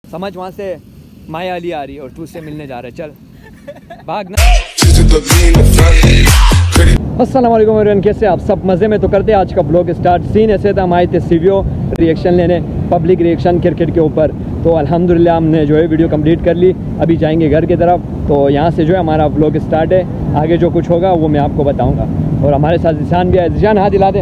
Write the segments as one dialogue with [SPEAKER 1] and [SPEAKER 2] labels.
[SPEAKER 1] समझ वहाँ से माया अली आ रही है और तू उससे मिलने जा रहा है, चल भाग ना। अस्सलाम वालेकुम एवरीवन, कैसे आप सब मज़े में? तो करते हैं आज का ब्लॉग स्टार्ट। सीन ऐसे था, हम आए थे सीवीओ रिएक्शन लेने, पब्लिक रिएक्शन क्रिकेट के ऊपर। तो अल्हम्दुलिल्लाह हमने जो है वीडियो कंप्लीट कर ली। अभी जाएंगे घर की तरफ, तो यहाँ से जो है हमारा ब्लॉग स्टार्ट है। आगे जो कुछ होगा वो मैं आपको बताऊँगा। और हमारे साथ जिशान भी है। जिशान हाथ हिला दे,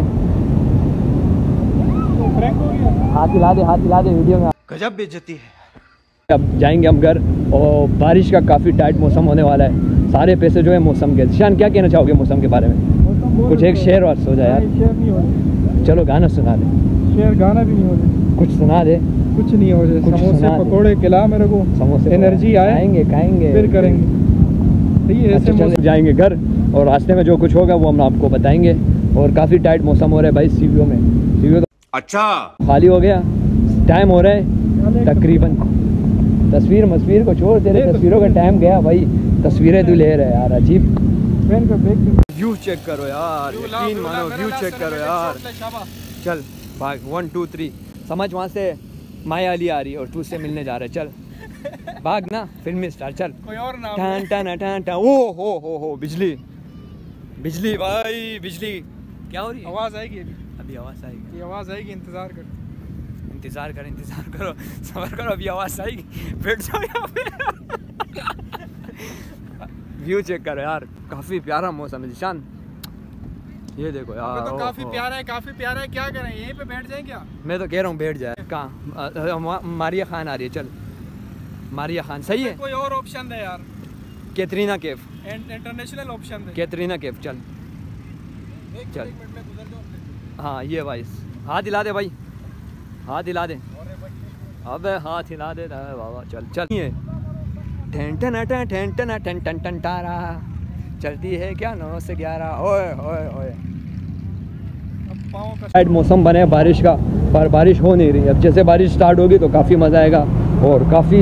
[SPEAKER 1] हाथ हिला दे, हाथ हिला दे वीडियो में। गजब बेइज्जती है। अब जाएंगे हम घर और बारिश का काफ़ी टाइट मौसम होने वाला है। सारे पैसे जो है मौसम के। जिशान क्या कहना चाहोगे मौसम के बारे में? कुछ एक शेर और सो जाए यार।
[SPEAKER 2] शेर नहीं हो रहे।
[SPEAKER 1] चलो गाना सुना दे। शेर
[SPEAKER 2] गाना भी नहीं हो रहे।
[SPEAKER 1] कुछ सुना दे।
[SPEAKER 2] कुछ नहीं हो रहे। समोसे पकोड़े खिला मेरे को, समोसे एनर्जी आए, खाएंगे फिर करेंगे।
[SPEAKER 1] अच्छा चलो जाएंगे घर और रास्ते में जो कुछ होगा वो हम आपको बताएंगे। और काफ़ी टाइट मौसम हो रहा है भाई सीवीओ में। सीवीओ तो अच्छा खाली हो गया। टाइम हो रहा है तकरीबन, तस्वीर को छोड़, तेरे तस्वीरों का टाइम गया भाई। तस्वीरें तू ले रहे यार, अजीब। व्यू चेक करो यार, यकीन मानो, व्यू चेक करो यार। चल भाग, 1 2 3। समझ वहाँ से माया अली आ रही है और तू उससे मिलने जा रहा है, चल भाग ना। फिल्मी स्टार, चल।
[SPEAKER 2] कोई और नाम
[SPEAKER 1] टान टान टान टान। ओ हो बिजली, बिजली भाई, बिजली क्या हो रही है?
[SPEAKER 2] आवाज़ आएगी
[SPEAKER 1] अभी आवाज़ आएगी,
[SPEAKER 2] आवाज़ आएगी। इंतज़ार करो, सबर करो, अभी आवाज़ आएगी।
[SPEAKER 1] बैठ जाओ यहाँ पे। व्यू चेक करो यार, काफ़ी प्यारा मौसम है जिशान। ये देखो यार,
[SPEAKER 2] तो काफ़ी प्यारा है, काफ़ी प्यारा है। क्या करें, यहीं पे बैठ जाए क्या?
[SPEAKER 1] मैं तो कह रहा हूँ बैठ जाए। कहाँ? मारिया खान आ रही है, चल मारिया खान सही है।
[SPEAKER 2] कोई और ऑप्शन है यार?
[SPEAKER 1] कैटरीना कैफ,
[SPEAKER 2] इंटरनेशनल ऑप्शन है।
[SPEAKER 1] कैटरीना कैफ, चल चल। हाँ ये भाई, हाथ हिला दे भाई, हाथ हिला दे। अबे हाथ हिला दे बाबा, चल चल। ये टन टन टन टन टन टन टन टन तारा चलती है क्या 9 से 11। ओए ओए ओए, टाइट मौसम बने बारिश का, पर बारिश हो नहीं रही। अब जैसे बारिश स्टार्ट होगी तो काफ़ी मज़ा आएगा। और काफ़ी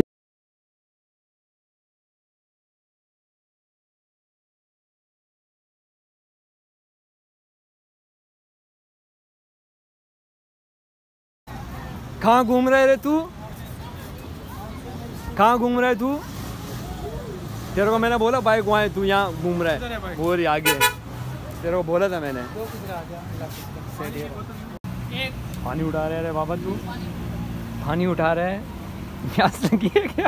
[SPEAKER 1] कहाँ घूम रहे रे तू? कहाँ घूम रहे तू? तेरे को मैंने बोला बाइक वहाँ है, तू यहाँ घूम रहा है। वो रही आगे, तेरे को बोला था मैंने। पानी उठा रहे बाबा, तू पानी उठा रहे है, प्यास लगी है क्या?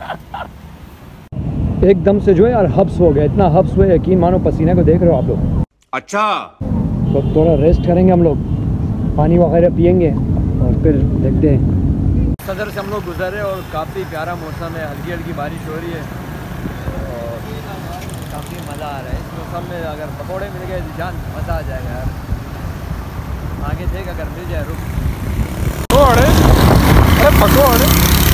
[SPEAKER 1] एकदम से जो है यार हब्स हो गया, इतना हब्स हुआ यकीन मानो। पसीने को देख रहे हो आप लोग। अच्छा तो थोड़ा रेस्ट करेंगे हम लोग, पानी वगैरह पियेंगे और फिर देखते हैं। सदर से हम लोग गुजरे और काफ़ी प्यारा मौसम है, हल्की हल्की बारिश हो रही है और काफ़ी मज़ा आ रहा है इस मौसम में। अगर पकौड़े मिल गए जान मज़ा आ जाएगा यार। आगे देख अगर मिल जाए। रुक पकौड़े, पकौड़े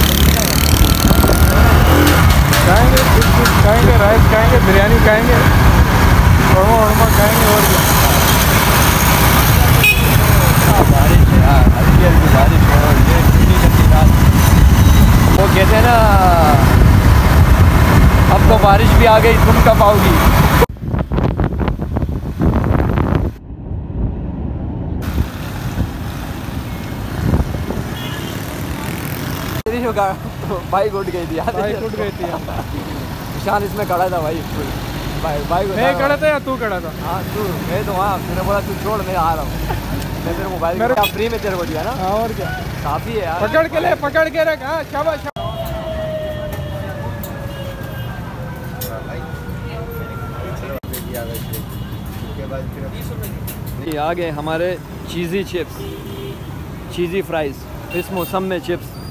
[SPEAKER 1] खाएंगे, कुछ खाएंगे, राइस खाएंगे, बिरयानी खाएंगे, कौरमा खाएंगे। और बारिश है यार, हल्की हल्की बारिश हो रही है। वो कहते हैं ना, अब तो बारिश भी आ गई, तुम कब आओगी? तो बाइक उठ गई थी यार, बाइक उठ गई थी। निशान इसमें खड़ा था भाई, बाइक मैं खड़ा था या तू खड़ा था? हाँ तू, मैं तो वहाँ। मैंने बोला तू छोड़, मैं आ रहा हूँ। मैं तेरे मोबाइल फ्री में तेरे को दिया ना। और क्या, काफ़ी है यार। पकड़ के ले, पकड़ के रख। हाँ शाबाश। ये आ गए हमारे चीज़ी चिप्स, चीज़ी फ्राइज़। इस मौसम में चिप्स